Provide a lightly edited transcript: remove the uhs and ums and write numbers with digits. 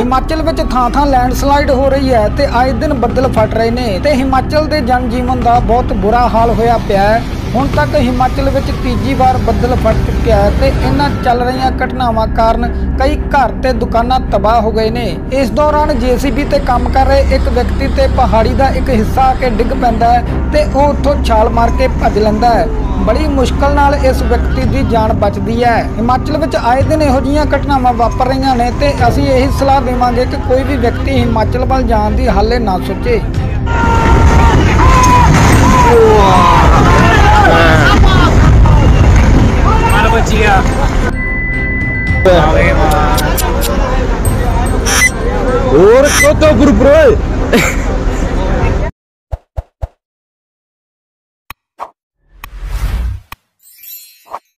हिमाचल विच थां-थां landslide हो रही है ते आए दिन बदल फट रहे ने ते हिमाचल दे जनजीवन दा बहुत बुरा हाल होया पिया है। हुण तक हिमाचल विच तीजी बार बदल फट चुक्या है ते इन्हां चल रही घटनावां कारण कई घर ते दुकानां तबाह हो गए ने। इस दौरान JCB ते काम कर रहे एक व्यक्ति ते पहाड़ी दा एक हिस्सा आके डिग पैंदा है ते ओह उत्थों छाल मार के भज लैंदा है। बड़ी मुश्किल नाल इस व्यक्ति की जान बचती है। हिमाचल विच आए दिन इहो जिहियां घटनावां वापर रहीआं ने ते असीं यही सलाह देवांगे कि कोई भी व्यक्ति हिमाचल वल जाण दी हाले ना सोचे। और तो गुरु